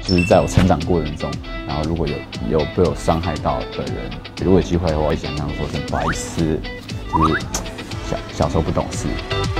就是在我成长过程中，然后如果有被我伤害到的人，如果有机会的话，我会想跟他说声不好意思，就是小时候不懂事。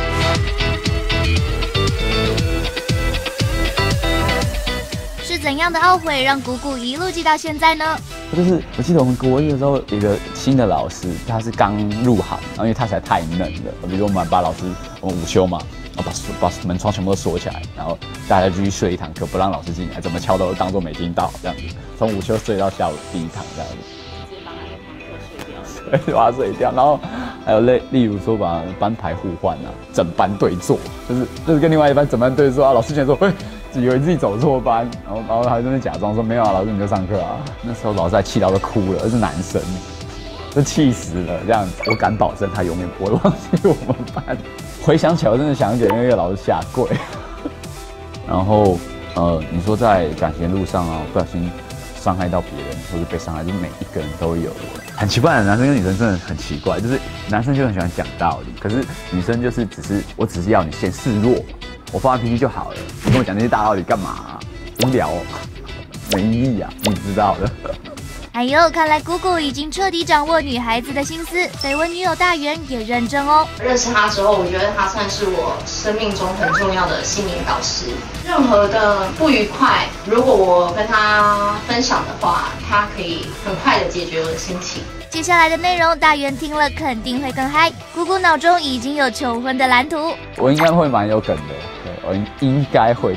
是怎样的懊悔让姑姑一路记到现在呢？ 就是我记得我们国一的时候，有一个新的老师，他是刚入行，然后因为他实在太嫩了，比如说我们把我们午休嘛，然后把门窗全部都锁起来，然后大家继续睡一堂课，不让老师进来，怎么敲都当作没听到，这样子，从午休睡到下午第一堂这样子。直接把他的堂课睡掉。对，把他睡掉，然后还有例如说把班排互换啊，整班对坐，就是跟另外一班整班对坐啊，老师竟然说，喂。以为自己走错班，然后还在那边假装说没有啊，老师你就上课啊。那时候老师还气到都哭了，而是男生，就气死了这样子。我敢保证他永远不会忘记我们班。回想起来，我真的想给那个老师下跪。然后你说在感情路上啊，不小心伤害到别人，或是被伤害，就是每一个人都有的。很奇怪的，男生跟女生真的很奇怪，就是男生就很喜欢讲道理，可是女生就是我只是要你先示弱。我发脾气就好了，你跟我讲那些大道理干嘛啊？无聊哦，没意义啊，你知道的。 哎呦，看来姑姑已经彻底掌握女孩子的心思，绯闻女友大圆也认真哦。 认识他之后，我觉得他算是我生命中很重要的心灵导师。任何的不愉快，如果我跟他分享的话，他可以很快的解决我的心情。 接下来的内容，大圆听了肯定会更嗨。姑姑脑中已经有求婚的蓝图， 我应该会蛮有梗的，对，我应该会，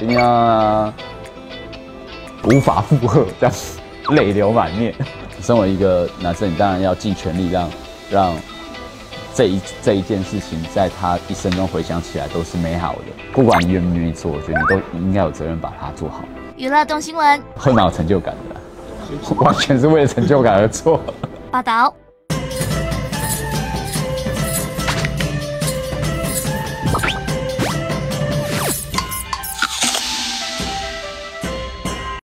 无法负荷，这样泪流满面。身为一个男生，你当然要尽全力让这一件事情在他一生中回想起来都是美好的。不管你愿不愿意做，我觉得你都应该有责任把它做好。 娱乐动新闻会蛮有成就感的，完全是为了成就感而做。 报道。